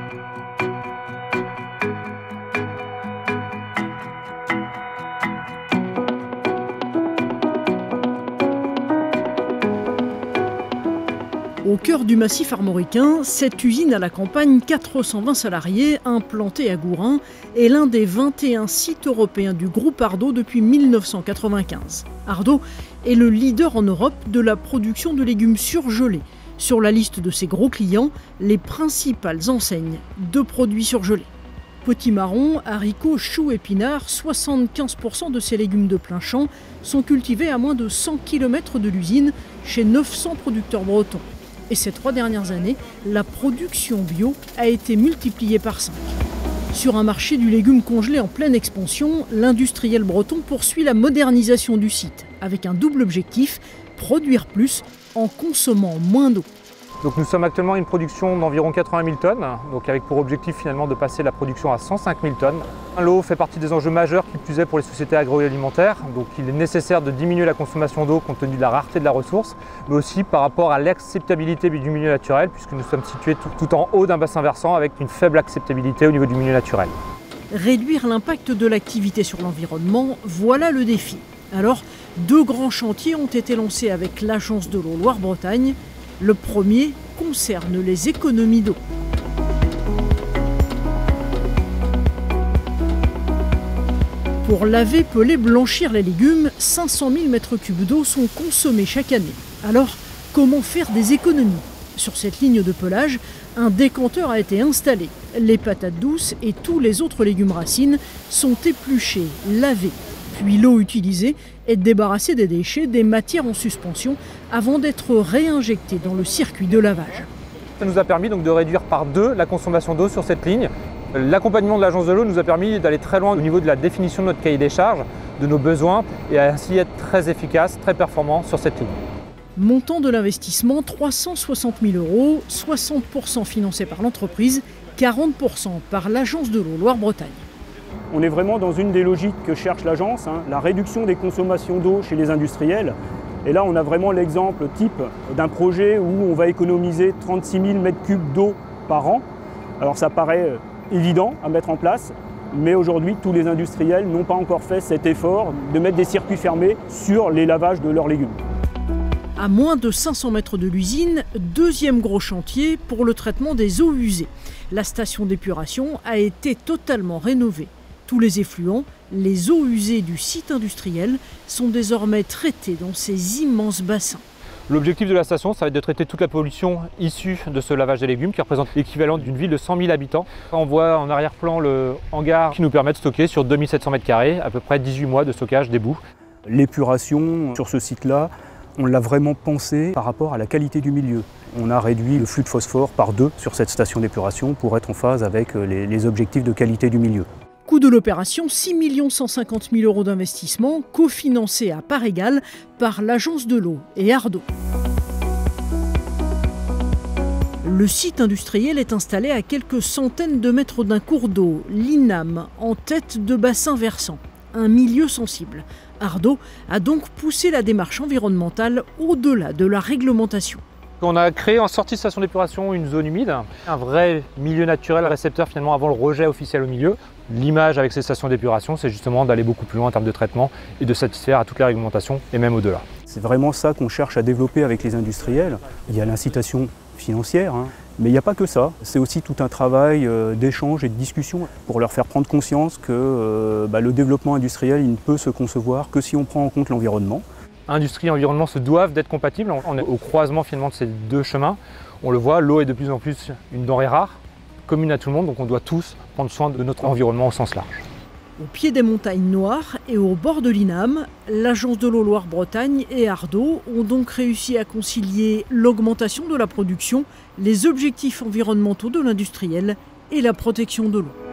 Au cœur du massif armoricain, cette usine à la campagne, 420 salariés, implantée à Gourin, est l'un des 21 sites européens du groupe Ardo depuis 1995. Ardo est le leader en Europe de la production de légumes surgelés. Sur la liste de ses gros clients, les principales enseignes de produits surgelés. Potimarron, haricots, choux, épinards, 75% de ces légumes de plein champ sont cultivés à moins de 100 km de l'usine, chez 900 producteurs bretons. Et ces 3 dernières années, la production bio a été multipliée par 5. Sur un marché du légume congelé en pleine expansion, l'industriel breton poursuit la modernisation du site, avec un double objectif, produire plus en consommant moins d'eau. Donc nous sommes actuellement à une production d'environ 80 000 tonnes, donc avec pour objectif finalement de passer la production à 105 000 tonnes. L'eau fait partie des enjeux majeurs qui plus est pour les sociétés agroalimentaires, donc il est nécessaire de diminuer la consommation d'eau compte tenu de la rareté de la ressource, mais aussi par rapport à l'acceptabilité du milieu naturel, puisque nous sommes situés tout en haut d'un bassin versant avec une faible acceptabilité au niveau du milieu naturel. Réduire l'impact de l'activité sur l'environnement, voilà le défi. Alors, 2 grands chantiers ont été lancés avec l'Agence de l'eau Loire-Bretagne. Le premier concerne les économies d'eau. Pour laver, peler, blanchir les légumes, 500 000 m3 d'eau sont consommés chaque année. Alors, comment faire des économies ? Sur cette ligne de pelage, un décanteur a été installé. Les patates douces et tous les autres légumes racines sont épluchés, lavés. Puis l'eau utilisée est débarrassée des déchets, des matières en suspension, avant d'être réinjectée dans le circuit de lavage. Ça nous a permis donc de réduire par 2 la consommation d'eau sur cette ligne. L'accompagnement de l'Agence de l'eau nous a permis d'aller très loin au niveau de la définition de notre cahier des charges, de nos besoins, et ainsi être très efficace, très performant sur cette ligne. Montant de l'investissement, 360 000 €, 60% financé par l'entreprise, 40% par l'Agence de l'eau Loire-Bretagne. On est vraiment dans une des logiques que cherche l'agence, la réduction des consommations d'eau chez les industriels. Et là, on a vraiment l'exemple type d'un projet où on va économiser 36 000 m3 d'eau par an. Alors ça paraît évident à mettre en place, mais aujourd'hui, tous les industriels n'ont pas encore fait cet effort de mettre des circuits fermés sur les lavages de leurs légumes. À moins de 500 mètres de l'usine, 2e gros chantier pour le traitement des eaux usées. La station d'épuration a été totalement rénovée. Tous les effluents, les eaux usées du site industriel sont désormais traitées dans ces immenses bassins. L'objectif de la station, ça va être de traiter toute la pollution issue de ce lavage des légumes qui représente l'équivalent d'une ville de 100 000 habitants. On voit en arrière-plan le hangar qui nous permet de stocker sur 2700 m², à peu près 18 mois de stockage des boues. L'épuration sur ce site-là, on l'a vraiment pensé par rapport à la qualité du milieu. On a réduit le flux de phosphore par 2 sur cette station d'épuration pour être en phase avec les objectifs de qualité du milieu. Coût de l'opération, 6 150 000 € d'investissement, cofinancé à part égale par l'Agence de l'eau et Ardo. Le site industriel est installé à quelques centaines de mètres d'un cours d'eau, l'Inam, en tête de bassin versant, un milieu sensible. Ardo a donc poussé la démarche environnementale au-delà de la réglementation. On a créé en sortie de station d'épuration une zone humide, un vrai milieu naturel récepteur finalement avant le rejet officiel au milieu. L'image avec ces stations d'épuration, c'est justement d'aller beaucoup plus loin en termes de traitement et de satisfaire à toutes les réglementations et même au-delà. C'est vraiment ça qu'on cherche à développer avec les industriels. Il y a l'incitation financière, mais il n'y a pas que ça. C'est aussi tout un travail d'échange et de discussion pour leur faire prendre conscience que le développement industriel, il ne peut se concevoir que si on prend en compte l'environnement. Industrie et environnement se doivent d'être compatibles. On est au croisement finalement de ces 2 chemins. On le voit, l'eau est de plus en plus une denrée rare, commune à tout le monde, donc on doit tous prendre soin de notre environnement au sens large. Au pied des montagnes noires et au bord de l'Inam, l'Agence de l'eau Loire-Bretagne et Ardo ont donc réussi à concilier l'augmentation de la production, les objectifs environnementaux de l'industriel et la protection de l'eau.